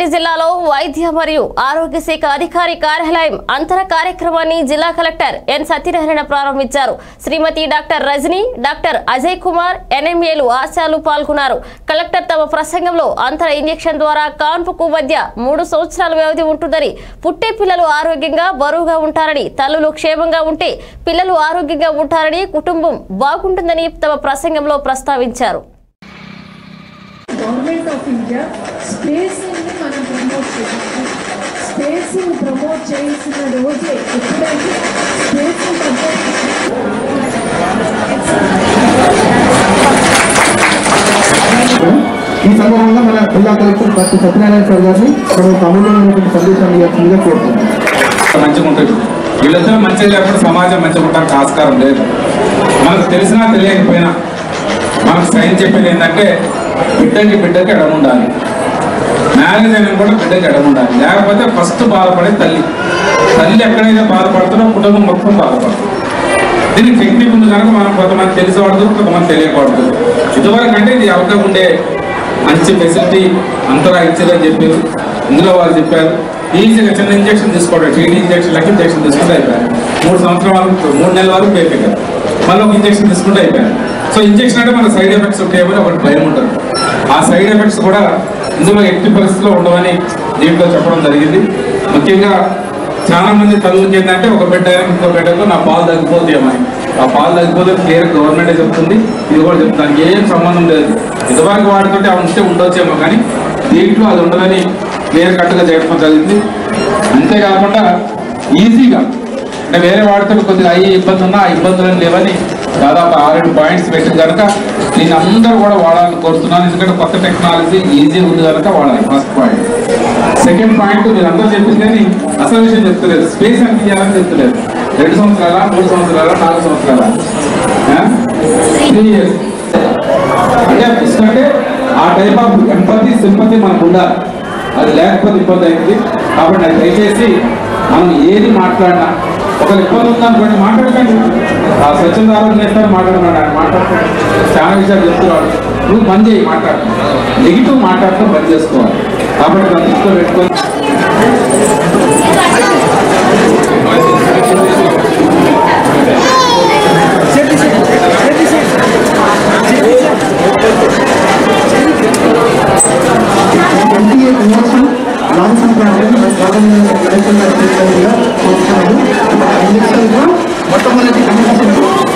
జిల్లాలో వైద్య మరియు ఆరోగ్య శాఖ అధికారి కార్యాలయం అంతర కార్యక్రమాన్ని జిల్లా కలెక్టర్ ఎన్ సత్యనారాయణ ప్రారంభించారు. శ్రీమతి డాక్టర్ రజని, డాక్టర్ అజయ్ కుమార్, ఎన్ఎంఏలు, ఆశాలు పాల్గొన్నారు. కలెక్టర్ తమ ప్రసంగంలో అంతర ఇంజెక్షన్ ద్వారా కాన్పుకు మధ్య 3 సంవత్సరాల వ్యవధి ఉంటుందని, పుట్టే పిల్లలు ఆరోగ్యంగా బరువుగా ఉంటారని, తల్లులు క్షేమంగా ఉంటే పిల్లలు ఆరోగ్యంగా ఉంటారని, కుటుంబం బాగుంటుందని తమ ప్రసంగంలో ప్రస్తావించారు. గవర్నమెంట్ ఆఫ్ ఇండియా స్పేసింగ్ మనం ప్రమోట్ చేయాలి. స్పేసింగ్ ప్రమోట్ చేసిన రోజే ఎప్పుడైతే స్పేసింగ్ ఈ సందర్భంగా మన జిల్లా కలెక్టర్ డాక్టర్ సత్యనారాయణ సార్ గారిని అమూల్యమైనటువంటి సందేశాన్ని ఇవ్వాల్సిందిగా కోరుతున్నాం. మంచిగా ఉంటుంది. వీళ్ళందరూ మంచిగా లేకపోతే సమాజం మంచిగా ఉంటానికి ఆస్కారం లేదు. మనకు తెలిసినా తెలియకపోయినా మనకు సైన్స్ చెప్పేది ఏంటంటే బిడ్డకి ఎడమ ఉండాలి, మ్యారేజ్ అయినా కూడా బిడ్డకి ఎడమ ఉండాలి. లేకపోతే ఫస్ట్ బాధపడే తల్లి ఎక్కడైతే బాధపడుతుందో కుటుంబం మొత్తం బాధపడుతుంది. దీనికి టెక్నిక్ ఉంది కనుక మనం కొంతమంది తెలిసేవాడు, కొంతమంది తెలియకూడదు. ఇదివరకు అంటే ఇది అవకాశం ఉండే మంచి ఫెసిలిటీ అంతరా ఇచ్చేదని చెప్పారు. ఇందులో వాళ్ళు చెప్పారు ఈజీగా చిన్న ఇంజక్షన్ తీసుకోవడం, టీడీ ఇంజక్షన్లకి ఇంజక్షన్ తీసుకుంటే అయిపోయారు. 3 సంవత్సరాల వరకు 3 నెలల వరకు అయిపోయారు. మళ్ళీ ఒక ఇంజక్షన్ తీసుకుంటే అయిపోయారు. సో ఇంజక్షన్ అంటే మన సైడ్ ఎఫెక్ట్స్ ఉంటాయని ఒకటి భయం ఉంటుంది. ఆ సైడ్ ఎఫెక్ట్స్ కూడా ఇందులో ఎట్టి పరిస్థితుల్లో ఉండవని దీంట్లో చెప్పడం జరిగింది. ముఖ్యంగా చాలా మంది తల్లులకి ఏంటంటే ఒక బిడ్డ ఇంకో బిడ్డకు నా పాలు తగ్గిపోతాయమని. ఆ పాలు తగ్గిపోతే క్లియర్ గవర్నమెంటే చెప్తుంది, ఇది కూడా చెప్తాను. ఏం సంబంధం లేదు. ఇదివరకు వాడుతుంటే అవి ఉంటే ఉండొచ్చేమో, కానీ దీంట్లో అది ఉండదని క్లియర్ కట్గా చేయడం జరిగింది. అంతేకాకుండా ఈజీగా అంటే వేరే వాడితో కొద్దిగా అయ్యే ఇబ్బంది ఉన్నా ఆ ఇబ్బందులను లేవని దాదాపు 6-7 పాయింట్స్ పెట్టింది కనుక దీన్ని అందరూ కూడా వాడాలని కోరుతున్నాను. ఎందుకంటే కొత్త టెక్నాలజీ ఈజీ ఉంది కనుక వాడాలి. First point. సెకండ్ పాయింట్ మీరు అందరూ చెప్పింది కానీ అసలు విషయం చెప్తలేదు. స్పేస్ ఎంత ఇవ్వాలని చెప్తలేదు. 2 సంవత్సరాల, 3 సంవత్సరాల, 4 సంవత్సరాల, 3 years అంటే ఎందుకంటే ఆ టైప్ ఆఫ్ ఎంపతి, సింపతి మనకు ఉండాలి. అది లేకపోతే ఇబ్బంది అయింది. కాబట్టి అది దయచేసి మనం ఏది మాట్లాడినా ఒకరు ఇబ్బంది ఉందనుకోండి మాట్లాడకండి. ఆ స్వచ్ఛంద ఆరోగ్యం చేస్తారు మాట్లాడుతున్నాడు, ఆయన మాట్లాడుతున్నాడు, చాలా విషయాలు చెప్తున్నాడు. నువ్వు బంద్ చేయి మాట్లాడతాం, నెగిటివ్ మాట్లాడటం బంద్ చేసుకోవాలి. కాబట్టి మన దృష్టిలో పెట్టుకొని మొట్టమొదటి